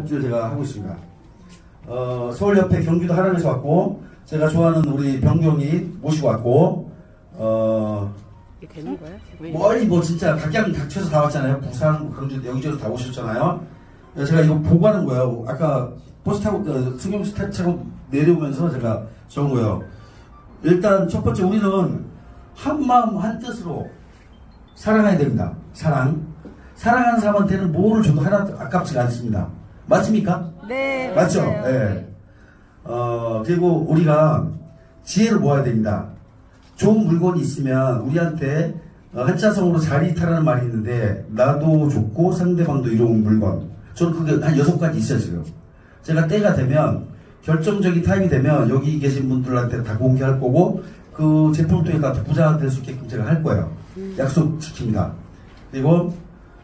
복지를 제가 하고 있습니다. 서울협회 경기도 하남에서 왔고, 제가 좋아하는 우리 병경이 모시고 왔고, 이게 되는 거야? 멀리 진짜 각양각처에서 다 왔잖아요. 부산, 광주, 여기저기서 다 오셨잖아요. 제가 이거 보고 하는 거예요. 아까 버스 타고, 승용차 타고 내려오면서 제가 적은 거예요. 일단 첫 번째, 우리는 한 마음 한 뜻으로 사랑해야 됩니다. 사랑하는 사람한테는 뭐를 줘도 하나도 아깝지가 않습니다. 맞습니까? 네. 맞죠? 맞아요. 네. 그리고 우리가 지혜를 모아야 됩니다. 좋은 물건이 있으면 우리한테 한자성어로 자리타라는 말이 있는데, 나도 좋고 상대방도 이로운 물건. 저는 그게 한 6가지 있어요, 지금. 제가 때가 되면, 결정적인 타임이 되면 여기 계신 분들한테 다 공개할 거고, 그 제품을 통해 다 부자가 될 수 있게끔 제가 할 거예요. 약속 지킵니다. 그리고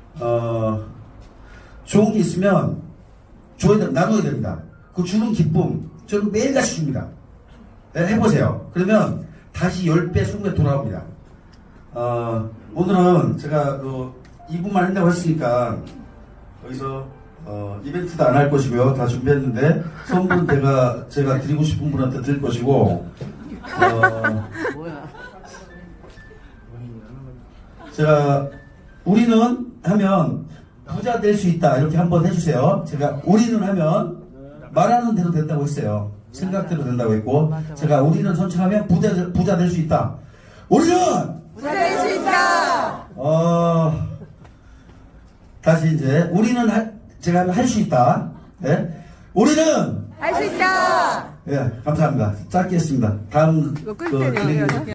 좋은 게 있으면 나눠야 됩니다. 그 주는 기쁨 저는 매일같이 줍니다. 네, 해보세요. 그러면 다시 10배, 20배 돌아옵니다. 오늘은 제가 2분만 한다고 했으니까 여기서 이벤트도 안 할 것이고요. 다 준비했는데 선물은 제가 드리고 싶은 분한테 드릴 것이고, 제가 우리는 하면 부자 될 수 있다 이렇게 한번 해주세요. 제가 우리는 하면 말하는 대로 된다고 했어요. 생각대로 된다고 했고, 제가 우리는 선창하면 부자 될 수 있다. 우리는 부자 될 수 있다. 다시 이제 우리는 제가 하면 할 수 있다. 네? 우리는 할 수 있다. 예, 감사합니다. 짧게 했습니다. 다음 이거 끌 때요.